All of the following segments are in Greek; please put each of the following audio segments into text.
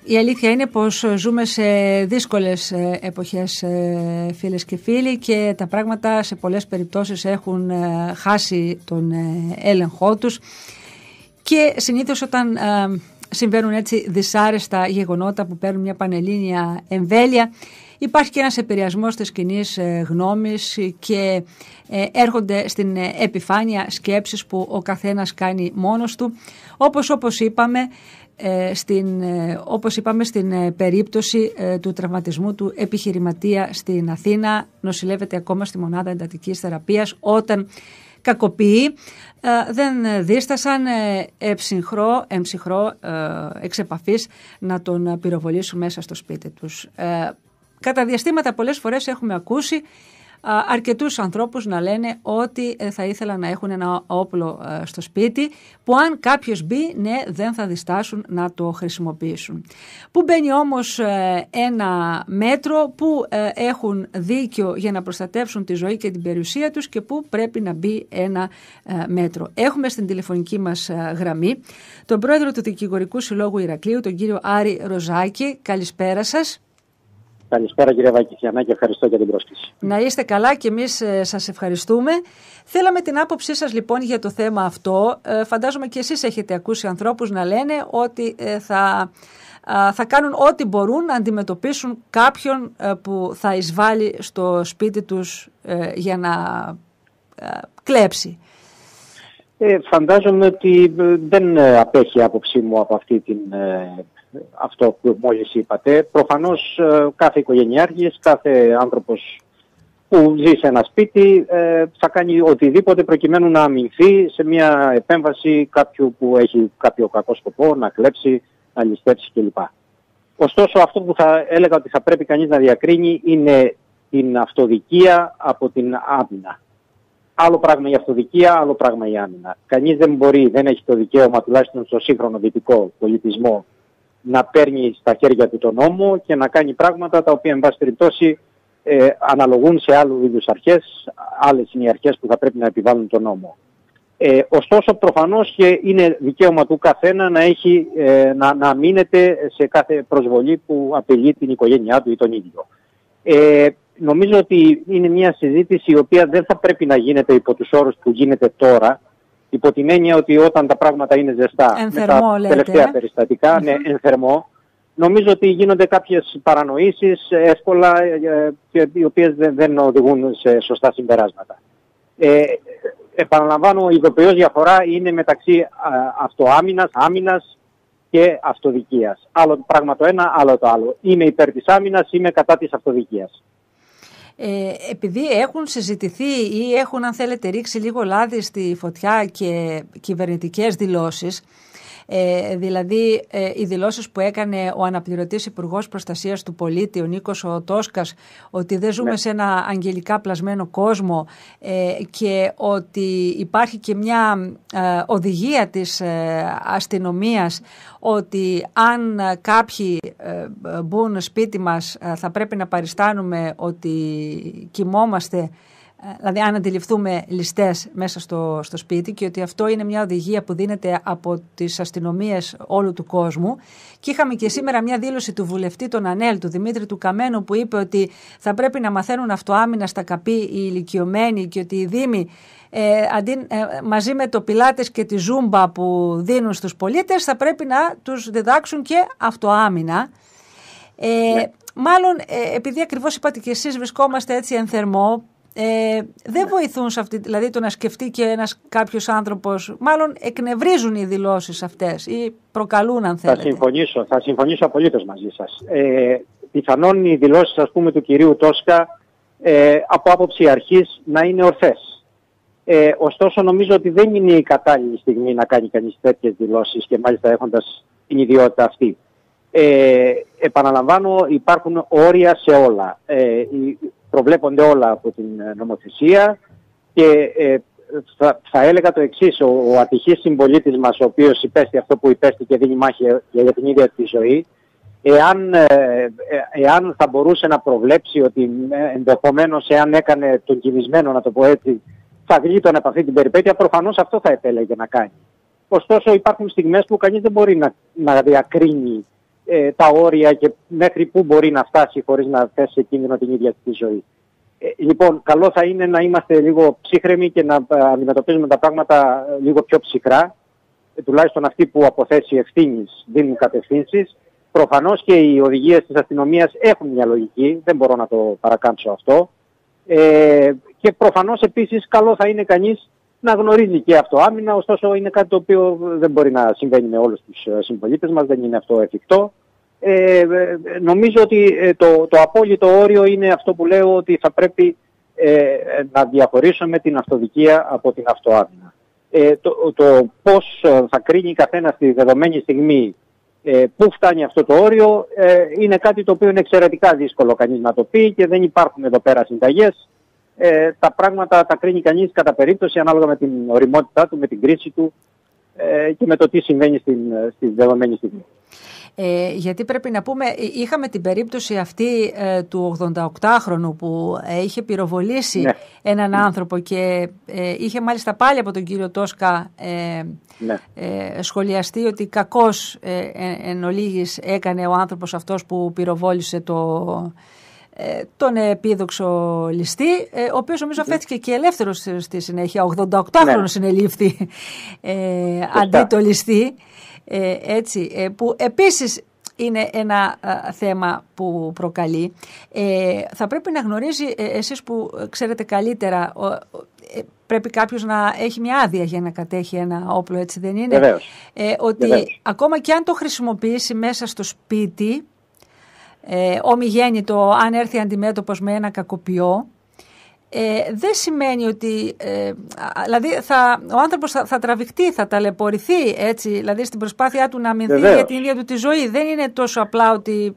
Η αλήθεια είναι πως ζούμε σε δύσκολες εποχές, φίλες και φίλοι, και τα πράγματα σε πολλές περιπτώσεις έχουν χάσει τον έλεγχό τους, και συνήθως όταν συμβαίνουν έτσι δυσάρεστα γεγονότα που παίρνουν μια πανελλήνια εμβέλεια, υπάρχει και ένας επηρεασμός της κοινής γνώμης και έρχονται στην επιφάνεια σκέψεις που ο καθένας κάνει μόνος του, όπως είπαμε στην περίπτωση του τραυματισμού του επιχειρηματία στην Αθήνα. Νοσηλεύεται ακόμα στη μονάδα εντατικής θεραπείας. Όταν κακοποιεί, δεν δίστασαν εμψυχρό εξ επαφής να τον πυροβολήσουν μέσα στο σπίτι τους. Κατά διαστήματα πολλές φορές έχουμε ακούσει αρκετούς ανθρώπους να λένε ότι θα ήθελαν να έχουν ένα όπλο στο σπίτι, που αν κάποιος μπει, ναι, δεν θα διστάσουν να το χρησιμοποιήσουν. Πού μπαίνει όμως ένα μέτρο, που έχουν δίκιο για να προστατεύσουν τη ζωή και την περιουσία τους, και πού πρέπει να μπει ένα μέτρο. Έχουμε στην τηλεφωνική μας γραμμή τον πρόεδρο του Δικηγορικού Συλλόγου Ηρακλείου, τον κύριο Άρη Ροζάκη. Καλησπέρα σας. Καλησπέρα κύριε Βακηφιανά, και ευχαριστώ για την πρόσκληση. Να είστε καλά, και εμείς σας ευχαριστούμε. Θέλαμε την άποψή σας λοιπόν για το θέμα αυτό. Φαντάζομαι και εσείς έχετε ακούσει ανθρώπους να λένε ότι θα κάνουν ό,τι μπορούν να αντιμετωπίσουν κάποιον που θα εισβάλλει στο σπίτι τους για να κλέψει. Φαντάζομαι ότι δεν απέχει η άποψή μου από αυτό που μόλις είπατε. Προφανώς κάθε οικογενειάρχης, κάθε άνθρωπος που ζει σε ένα σπίτι θα κάνει οτιδήποτε προκειμένου να αμυνθεί σε μια επέμβαση κάποιου που έχει κάποιο κακό σκοπό, να κλέψει, να ληστέψει κλπ. Ωστόσο, αυτό που θα έλεγα ότι θα πρέπει κανείς να διακρίνει είναι την αυτοδικία από την άμυνα. Άλλο πράγμα η αυτοδικία, άλλο πράγμα η άμυνα. Κανείς δεν έχει το δικαίωμα, τουλάχιστον στο σύγχρονο δυτικό πολιτισμό, να παίρνει στα χέρια του τον νόμο και να κάνει πράγματα τα οποία, εν πάση περιπτώσει, αναλογούν σε άλλου είδους αρχές. Άλλες είναι οι αρχές που θα πρέπει να επιβάλλουν τον νόμο. Ωστόσο, προφανώς και είναι δικαίωμα του καθένα να αμήνεται σε κάθε προσβολή που απειλεί την οικογένειά του ή τον ίδιο. Νομίζω ότι είναι μια συζήτηση η οποία δεν θα πρέπει να γίνεται υπό τους όρους που γίνεται τώρα, υπό την έννοια ότι όταν τα πράγματα είναι ζεστά, ενθερμό, με τα τελευταία περιστατικά, ναι, ενθερμό, νομίζω ότι γίνονται κάποιες παρανοήσεις εύκολα, οι οποίες δεν οδηγούν σε σωστά συμπεράσματα. Επαναλαμβάνω, η ειδοποιώς διαφορά είναι μεταξύ αυτοάμυνας, άμυνας και αυτοδικίας. Άλλο πράγμα το ένα, άλλο το άλλο. Είμαι υπέρ της άμυνας, είμαι κατά της αυτοδικίας. Επειδή έχουν συζητηθεί ή έχουν, αν θέλετε, ρίξει λίγο λάδι στη φωτιά και κυβερνητικές δηλώσεις, δηλαδή οι δηλώσεις που έκανε ο αναπληρωτής Υπουργός Προστασίας του Πολίτη, ο Νίκος ο Τόσκας, ότι δεν ζούμε σε ένα αγγελικά πλασμένο κόσμο, και ότι υπάρχει και μια οδηγία της αστυνομίας ότι αν κάποιοι μπουν σπίτι μας θα πρέπει να παριστάνουμε ότι κοιμόμαστε, δηλαδή αν αντιληφθούμε ληστές μέσα στο σπίτι, και ότι αυτό είναι μια οδηγία που δίνεται από τις αστυνομίες όλου του κόσμου. Και είχαμε και σήμερα μια δήλωση του βουλευτή των ΑΝΕΛ, του Δημήτρη του Καμένου, που είπε ότι θα πρέπει να μαθαίνουν αυτοάμυνα στα ΚΑΠΗ οι ηλικιωμένοι, και ότι οι Δήμοι μαζί με το πιλάτες και τη ζούμπα που δίνουν στους πολίτες θα πρέπει να τους διδάξουν και αυτοάμυνα. Μάλλον επειδή ακριβώς είπατε και εσείς βρισκόμαστε έτσι εν θερμό, δεν βοηθούν σε αυτή, δηλαδή το να σκεφτεί και κάποιος άνθρωπος, μάλλον εκνευρίζουν οι δηλώσεις αυτές ή προκαλούν, αν θέλετε. Θα συμφωνήσω απολύτως μαζί σας. Πιθανόν οι δηλώσεις, ας πούμε, του κυρίου Τόσκα από άποψη αρχής να είναι ορθές. Ωστόσο, νομίζω ότι δεν είναι η κατάλληλη στιγμή να κάνει κανείς τέτοιες δηλώσεις, και μάλιστα έχοντας την ιδιότητα αυτή. Επαναλαμβάνω, υπάρχουν όρια σε όλα. Προβλέπονται όλα από την νομοθεσία, και θα έλεγα το εξής: ο ατυχής συμπολίτης μας, ο οποίος υπέστη αυτό που υπέστη και δίνει μάχη για την ίδια τη ζωή, εάν θα μπορούσε να προβλέψει ότι ενδεχομένως, εάν έκανε τον κινησμένο, να το πω έτσι, θα γλίτωνε από αυτή την περιπέτεια, προφανώς αυτό θα επέλεγε να κάνει. Ωστόσο, υπάρχουν στιγμές που κανείς δεν μπορεί να διακρίνει τα όρια και μέχρι πού μπορεί να φτάσει χωρίς να θέσει σε κίνδυνο την ίδια τη ζωή. Λοιπόν, καλό θα είναι να είμαστε λίγο ψύχρεμοι και να αντιμετωπίζουμε τα πράγματα λίγο πιο ψυχρά. Τουλάχιστον αυτοί που από θέση ευθύνης δίνουν κατευθύνσεις. Προφανώς και οι οδηγίες της αστυνομίας έχουν μια λογική, δεν μπορώ να το παρακάμψω αυτό. Και προφανώς επίσης καλό θα είναι κανείς να γνωρίζει και αυτοάμυνα, ωστόσο είναι κάτι το οποίο δεν μπορεί να συμβαίνει με όλους τους συμπολίτες μας, δεν είναι αυτό εφικτό. Νομίζω ότι το απόλυτο όριο είναι αυτό που λέω, ότι θα πρέπει να διαχωρίσουμε την αυτοδικία από την αυτοάμυνα. Το πώς θα κρίνει καθένα στη δεδομένη στιγμή πού φτάνει αυτό το όριο είναι κάτι το οποίο είναι εξαιρετικά δύσκολο κανείς να το πει και δεν υπάρχουν εδώ πέρα συνταγές. Τα πράγματα τα κρίνει κανείς κατά περίπτωση ανάλογα με την ωριμότητά του, με την κρίση του και με το τι συμβαίνει στη δεδομένη στιγμή. Γιατί πρέπει να πούμε, είχαμε την περίπτωση αυτή του 88χρονου που είχε πυροβολήσει έναν άνθρωπο και είχε μάλιστα πάλι από τον κύριο Τόσκα σχολιαστεί ότι κακώς εν ολίγης έκανε ο άνθρωπος αυτός που πυροβόλησε τον επίδοξο ληστή, ο οποίος νομίζω αφέθηκε και ελεύθερος στη συνέχεια. 88χρονος συνελήφθη αντί το ληστή. Που επίσης είναι ένα θέμα που προκαλεί. Θα πρέπει να γνωρίζει, εσείς που ξέρετε καλύτερα, πρέπει κάποιος να έχει μια άδεια για να κατέχει ένα όπλο, έτσι δεν είναι? Βεβαίως. Ότι ακόμα και αν το χρησιμοποιήσει μέσα στο σπίτι, ομιγέννητο, αν έρθει αντιμέτωπος με ένα κακοποιό, δεν σημαίνει ότι δηλαδή ο άνθρωπος θα τραβηχτεί, θα ταλαιπωρηθεί, έτσι, δηλαδή στην προσπάθεια του να αμυνθεί για την ίδια του τη ζωή. Δεν είναι τόσο απλά ότι...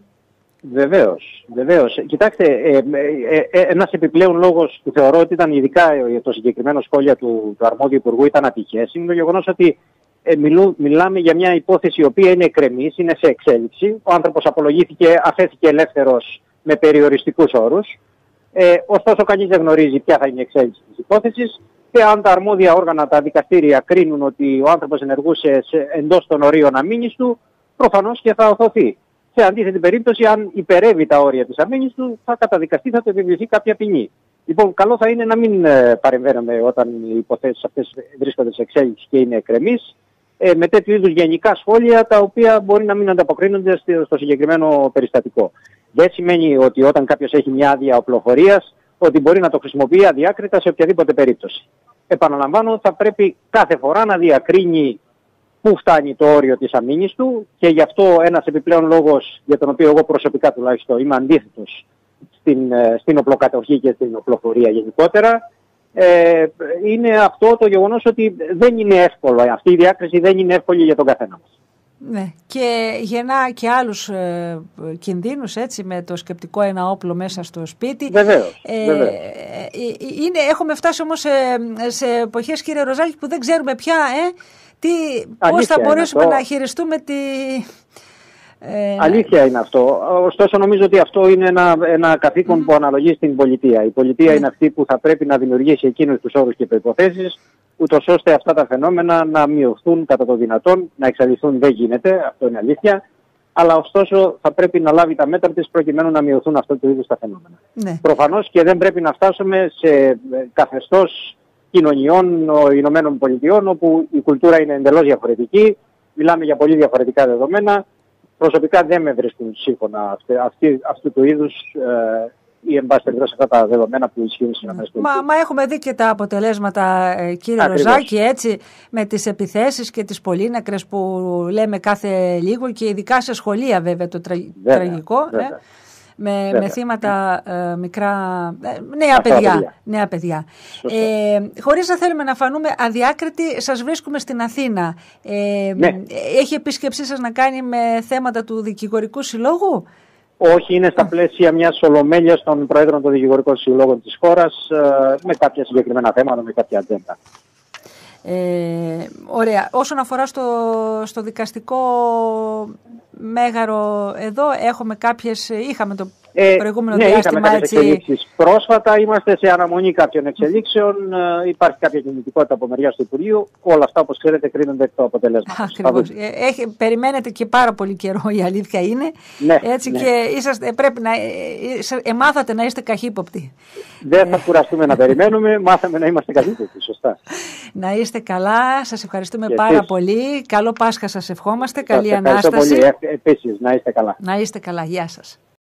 Βεβαίως. Κοιτάξτε, ένας επιπλέον λόγος που θεωρώ ότι ήταν ειδικά το συγκεκριμένο σχόλιο του αρμόδιου υπουργού ήταν ατυχές, είναι το γεγονός ότι μιλάμε για μια υπόθεση η οποία είναι εκκρεμής, είναι σε εξέλιξη. Ο άνθρωπος απολογήθηκε, αφέθηκε ελεύθερος με περιοριστικούς όρους. Ωστόσο, κανείς δεν γνωρίζει ποια θα είναι η εξέλιξη της υπόθεσης και αν τα αρμόδια όργανα, τα δικαστήρια κρίνουν ότι ο άνθρωπος ενεργούσε εντός των ορίων αμήνης του, προφανώς και θα οθωθεί. Σε αντίθετη περίπτωση, αν υπερεύει τα όρια της αμήνης του, θα καταδικαστεί, θα του επιβληθεί κάποια ποινή. Λοιπόν, καλό θα είναι να μην παρεμβαίνουμε όταν οι υποθέσεις αυτές βρίσκονται σε εξέλιξη και είναι εκκρεμείς, με τέτοιου είδους γενικά σχόλια τα οποία μπορεί να μην ανταποκρίνονται στο συγκεκριμένο περιστατικό. Δεν σημαίνει ότι όταν κάποιος έχει μια άδεια οπλοφορίας ότι μπορεί να το χρησιμοποιεί αδιάκριτα σε οποιαδήποτε περίπτωση. Επαναλαμβάνω, θα πρέπει κάθε φορά να διακρίνει πού φτάνει το όριο της αμήνης του και γι' αυτό ένας επιπλέον λόγος για τον οποίο εγώ προσωπικά τουλάχιστον είμαι αντίθετος στην οπλοκατοχή και στην οπλοφορία γενικότερα, είναι αυτό το γεγονός ότι δεν είναι εύκολο. Αυτή η διάκριση δεν είναι εύκολη για τον καθένα μας. Ναι, και γεννά και άλλους κινδύνους, έτσι, με το σκεπτικό ένα όπλο μέσα στο σπίτι. Βεβαίως. Έχουμε φτάσει όμως σε εποχές, κύριε Ροζάκη, που δεν ξέρουμε πια πώς θα μπορέσουμε να χειριστούμε Αλήθεια είναι αυτό. Ωστόσο νομίζω ότι αυτό είναι ένα καθήκον που αναλογεί στην πολιτεία. Η πολιτεία είναι αυτή που θα πρέπει να δημιουργήσει εκείνους τους όρους και προϋποθέσεις, ούτως ώστε αυτά τα φαινόμενα να μειωθούν κατά το δυνατόν, να εξαλειφθούν δεν γίνεται, αυτό είναι αλήθεια, αλλά ωστόσο θα πρέπει να λάβει τα μέτρα της προκειμένου να μειωθούν αυτό το είδους τα φαινόμενα. Ναι. Προφανώς και δεν πρέπει να φτάσουμε σε καθεστώς κοινωνιών Ηνωμένων Πολιτειών, όπου η κουλτούρα είναι εντελώς διαφορετική, μιλάμε για πολύ διαφορετικά δεδομένα. Προσωπικά δεν με βρίσκουν σύμφωνα αυτού του είδους ή εν πάση περιπτώσει αυτά τα δεδομένα που ισχύουν στις ΗΠΑ. Μα έχουμε δει και τα αποτελέσματα, κύριε Ροζάκη, έτσι, με τις επιθέσεις και τις πολύνακρες που λέμε κάθε λίγο και ειδικά σε σχολεία βέβαια το τραγικό. Με θύματα μικρά, νέα παιδιά. Χωρίς να θέλουμε να φανούμε αδιάκριτοι, σας βρίσκουμε στην Αθήνα. Έχει επίσκεψή σας να κάνει με θέματα του Δικηγορικού Συλλόγου? Όχι, είναι στα πλαίσια μιας ολομέλειας των Προέδρων των Δικηγορικών Συλλόγων της χώρας, με κάποια συγκεκριμένα θέματα, με κάποια ατζέντα. Ωραία. Όσον αφορά στο δικαστικό μέγαρο εδώ, είχαμε προηγούμενο ναι, διάστημα. Είχαμε κάποιες εξελίξεις πρόσφατα, είμαστε σε αναμονή κάποιων εξελίξεων, υπάρχει κάποια κινητικότητα από μεριάς του Υπουργείου. Όλα αυτά, όπως ξέρετε, κρίνονται εκ του αποτελέσματος. Ακριβώς. Περιμένετε και πάρα πολύ καιρό, η αλήθεια είναι. Ναι, έτσι ναι. Και πρέπει να μάθατε να είστε καχύποπτοι. Δεν θα κουραστούμε να περιμένουμε, μάθαμε να είμαστε καχύποπτοι, σωστά. Να είστε καλά, σας ευχαριστούμε πάρα πολύ. Καλό Πάσχα σας ευχόμαστε, καλή Ανάσταση. Ευχαριστώ πολύ, επίσης, να είστε καλά. Να είστε καλά, γεια σας.